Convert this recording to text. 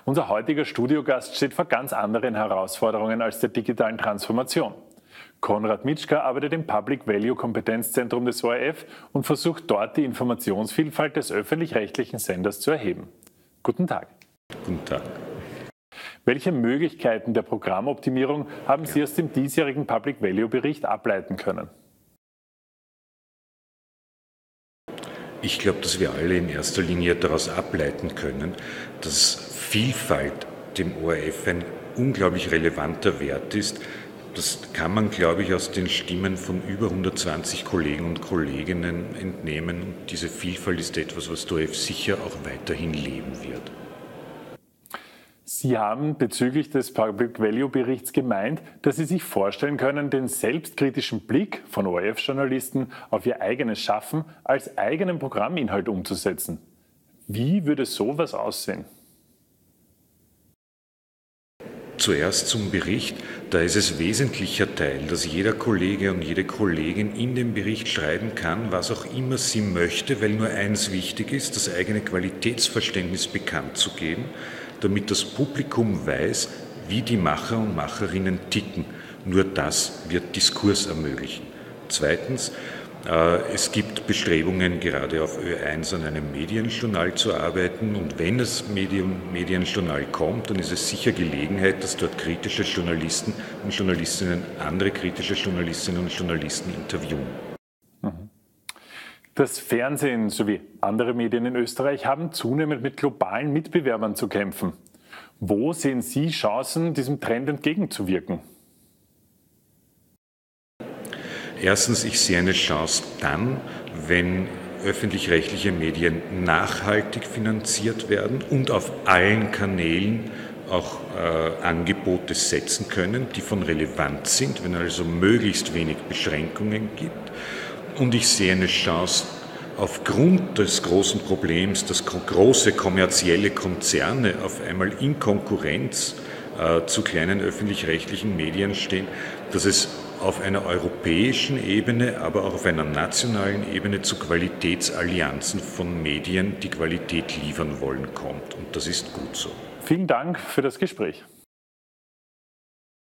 Unser heutiger Studiogast steht vor ganz anderen Herausforderungen als der digitalen Transformation. Konrad Mitschka arbeitet im Public Value Kompetenzzentrum des ORF und versucht dort die Informationsvielfalt des öffentlich-rechtlichen Senders zu erheben. Guten Tag. Guten Tag. Welche Möglichkeiten der Programmoptimierung haben Sie aus dem diesjährigen Public Value Bericht ableiten können? Ich glaube, dass wir alle in erster Linie daraus ableiten können, dass Vielfalt dem ORF ein unglaublich relevanter Wert ist. Das kann man, glaube ich, aus den Stimmen von über 120 Kollegen und Kolleginnen entnehmen. Und diese Vielfalt ist etwas, was der ORF sicher auch weiterhin leben wird. Sie haben bezüglich des Public Value Berichts gemeint, dass Sie sich vorstellen können, den selbstkritischen Blick von ORF-Journalisten auf ihr eigenes Schaffen als eigenen Programminhalt umzusetzen. Wie würde sowas aussehen? Zuerst zum Bericht. Da ist es wesentlicher Teil, dass jeder Kollege und jede Kollegin in dem Bericht schreiben kann, was auch immer sie möchte, weil nur eins wichtig ist, das eigene Qualitätsverständnis bekannt zu geben, damit das Publikum weiß, wie die Macher und Macherinnen ticken. Nur das wird Diskurs ermöglichen. Zweitens, es gibt Bestrebungen, gerade auf Ö1 an einem Medienjournal zu arbeiten. Und wenn das Medienjournal kommt, dann ist es sicher Gelegenheit, dass dort kritische Journalisten und Journalistinnen andere kritische Journalistinnen und Journalisten interviewen. Das Fernsehen sowie andere Medien in Österreich haben zunehmend mit globalen Mitbewerbern zu kämpfen. Wo sehen Sie Chancen, diesem Trend entgegenzuwirken? Erstens, ich sehe eine Chance dann, wenn öffentlich-rechtliche Medien nachhaltig finanziert werden und auf allen Kanälen auch Angebote setzen können, die von Relevanz sind, wenn also möglichst wenig Beschränkungen gibt. Und ich sehe eine Chance, aufgrund des großen Problems, dass große kommerzielle Konzerne auf einmal in Konkurrenz zu kleinen öffentlich-rechtlichen Medien stehen, dass es auf einer europäischen Ebene, aber auch auf einer nationalen Ebene zu Qualitätsallianzen von Medien, die Qualität liefern wollen, kommt. Und das ist gut so. Vielen Dank für das Gespräch.